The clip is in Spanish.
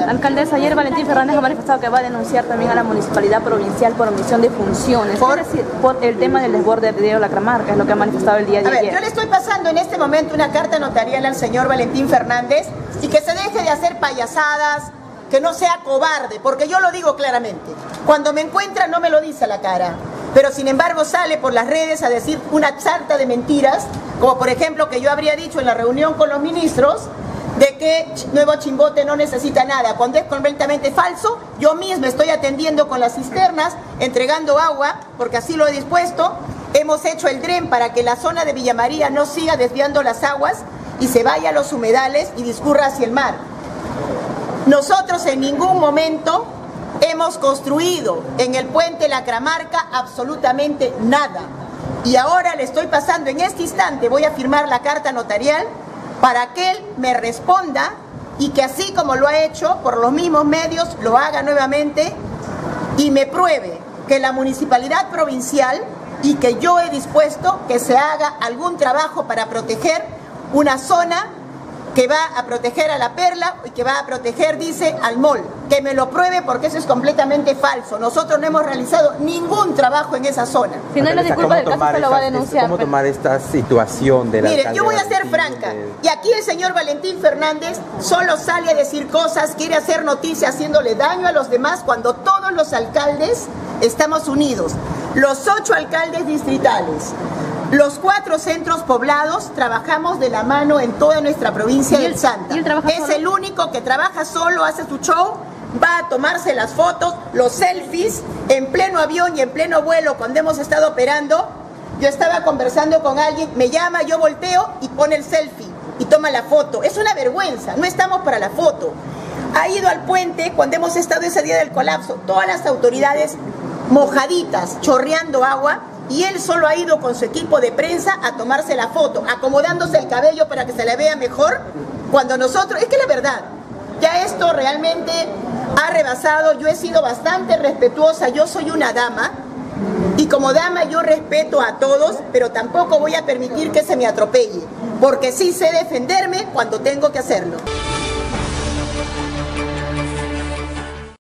Alcaldesa, ayer Valentín Fernández ha manifestado que va a denunciar también a la Municipalidad Provincial por omisión de funciones. Es decir, por el tema del desborde de río La Cramarca, es lo que ha manifestado el día de ayer. A ver, yo le estoy pasando en este momento una carta notarial al señor Valentín Fernández y que se deje de hacer payasadas, que no sea cobarde, porque yo lo digo claramente. Cuando me encuentra no me lo dice a la cara, pero sin embargo sale por las redes a decir una sarta de mentiras, como por ejemplo que yo habría dicho en la reunión con los ministros de que Nuevo Chimbote no necesita nada, cuando es completamente falso. Yo misma estoy atendiendo con las cisternas, entregando agua, porque así lo he dispuesto. Hemos hecho el dren para que la zona de Villa María no siga desviando las aguas y se vaya a los humedales y discurra hacia el mar. Nosotros en ningún momento hemos construido en el puente La Cramarca absolutamente nada. Y ahora le estoy pasando en este instante, voy a firmar la carta notarial para que él me responda y que así como lo ha hecho por los mismos medios, lo haga nuevamente y me pruebe que la Municipalidad Provincial y que yo he dispuesto que se haga algún trabajo para proteger una zona que va a proteger a La Perla y que va a proteger, dice, al mall. Que me lo pruebe porque eso es completamente falso. Nosotros no hemos realizado ningún trabajo en esa zona. Si no hay la disculpa del caso, se lo va a denunciar. ¿Cómo tomar esta situación de la Mire, yo voy a ser franca. Y aquí el señor Valentín Fernández solo sale a decir cosas, quiere hacer noticias haciéndole daño a los demás cuando todos los alcaldes estamos unidos. Los 8 alcaldes distritales, los 4 centros poblados, trabajamos de la mano en toda nuestra provincia del Santa. Es el único que trabaja solo, hace su show, va a tomarse las fotos, los selfies, en pleno avión y en pleno vuelo cuando hemos estado operando. Yo estaba conversando con alguien, me llama, yo volteo y pone el selfie y toma la foto. Es una vergüenza, no estamos para la foto. Ha ido al puente cuando hemos estado ese día del colapso, todas las autoridades mojaditas, chorreando agua, y él solo ha ido con su equipo de prensa a tomarse la foto, acomodándose el cabello para que se le vea mejor, cuando nosotros, es que la verdad, ya esto realmente ha rebasado. Yo he sido bastante respetuosa, yo soy una dama, y como dama yo respeto a todos, pero tampoco voy a permitir que se me atropelle, porque sí sé defenderme cuando tengo que hacerlo.